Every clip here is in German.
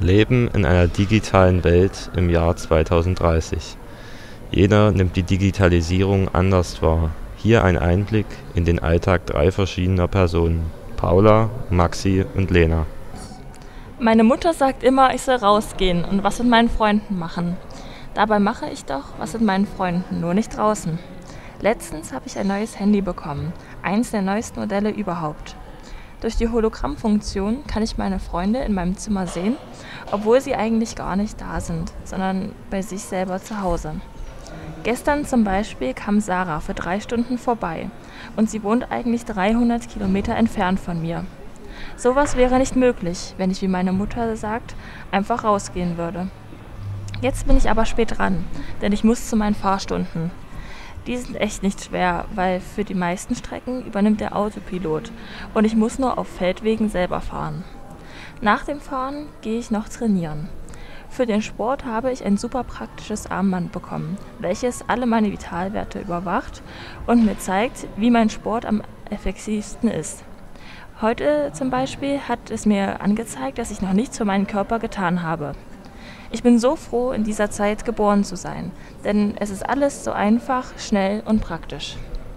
Leben in einer digitalen Welt im Jahr 2030. Jeder nimmt die Digitalisierung anders wahr. Hier ein Einblick in den Alltag 3 verschiedener Personen: Paula, Maxi und Lena. Meine Mutter sagt immer, ich soll rausgehen und was mit meinen Freunden machen. Dabei mache ich doch was mit meinen Freunden, nur nicht draußen. Letztens habe ich ein neues Handy bekommen, eins der neuesten Modelle überhaupt. Durch die Hologrammfunktion kann ich meine Freunde in meinem Zimmer sehen, obwohl sie eigentlich gar nicht da sind, sondern bei sich selber zu Hause. Gestern zum Beispiel kam Sarah für 3 Stunden vorbei und sie wohnt eigentlich 300 Kilometer entfernt von mir. Sowas wäre nicht möglich, wenn ich, wie meine Mutter sagt, einfach rausgehen würde. Jetzt bin ich aber spät dran, denn ich muss zu meinen Fahrstunden. Die sind echt nicht schwer, weil für die meisten Strecken übernimmt der Autopilot und ich muss nur auf Feldwegen selber fahren. Nach dem Fahren gehe ich noch trainieren. Für den Sport habe ich ein super praktisches Armband bekommen, welches alle meine Vitalwerte überwacht und mir zeigt, wie mein Sport am effektivsten ist. Heute zum Beispiel hat es mir angezeigt, dass ich noch nichts für meinen Körper getan habe. Ich bin so froh, in dieser Zeit geboren zu sein, denn es ist alles so einfach, schnell und praktisch.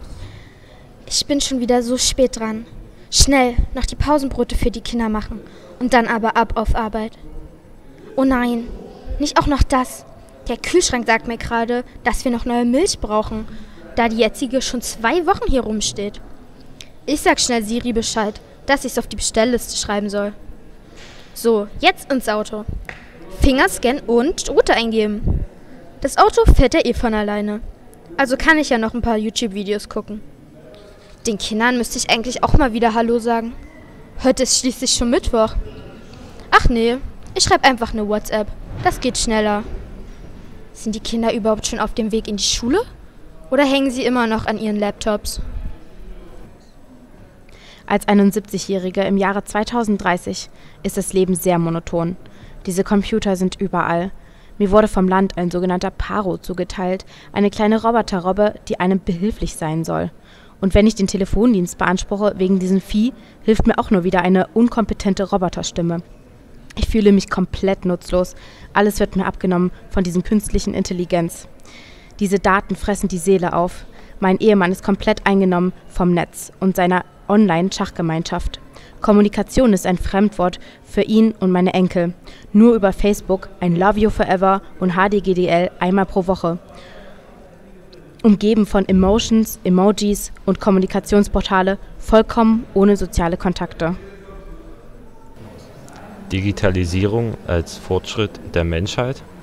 Ich bin schon wieder so spät dran. Schnell noch die Pausenbrote für die Kinder machen und dann aber ab auf Arbeit. Oh nein, nicht auch noch das. Der Kühlschrank sagt mir gerade, dass wir noch neue Milch brauchen, da die jetzige schon 2 Wochen hier rumsteht. Ich sag schnell Siri Bescheid, dass ich es auf die Bestellliste schreiben soll. So, jetzt ins Auto. Fingerscan und Route eingeben. Das Auto fährt ja eh von alleine. Also kann ich ja noch ein paar YouTube-Videos gucken. Den Kindern müsste ich eigentlich auch mal wieder Hallo sagen. Heute ist schließlich schon Mittwoch. Ach nee, ich schreibe einfach eine WhatsApp. Das geht schneller. Sind die Kinder überhaupt schon auf dem Weg in die Schule? Oder hängen sie immer noch an ihren Laptops? Als 71-Jährige im Jahre 2030 ist das Leben sehr monoton. Diese Computer sind überall. Mir wurde vom Land ein sogenannter Paro zugeteilt, eine kleine Roboterrobbe, die einem behilflich sein soll. Und wenn ich den Telefondienst beanspruche wegen diesem Vieh, hilft mir auch nur wieder eine unkompetente Roboterstimme. Ich fühle mich komplett nutzlos. Alles wird mir abgenommen von diesem künstlichen Intelligenz. Diese Daten fressen die Seele auf. Mein Ehemann ist komplett eingenommen vom Netz und seiner Online-Schachgemeinschaft. Kommunikation ist ein Fremdwort für ihn und meine Enkel. Nur über Facebook, ein Love You Forever und HDGDL einmal pro Woche. Umgeben von Emotions, Emojis und Kommunikationsportale, vollkommen ohne soziale Kontakte. Digitalisierung als Fortschritt der Menschheit?